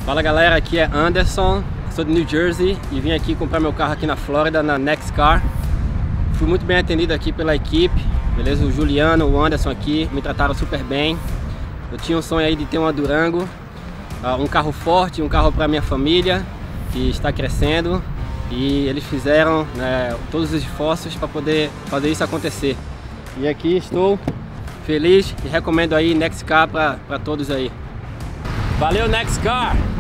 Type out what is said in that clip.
Fala galera, aqui é Anderson, sou de New Jersey e vim aqui comprar meu carro aqui na Flórida, na NextCar. Fui muito bem atendido aqui pela equipe, beleza? O Juliano, o Anderson aqui me trataram super bem. Eu tinha um sonho aí de ter uma Durango, um carro forte, um carro para minha família que está crescendo, e eles fizeram todos os esforços para poder fazer isso acontecer. E aqui estou feliz e recomendo aí NextCar para todos aí. Valeu, NextCar!